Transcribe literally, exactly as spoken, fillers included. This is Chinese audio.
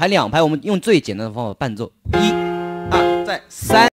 弹两拍，我们用最简单的方法伴奏，一、二、再三。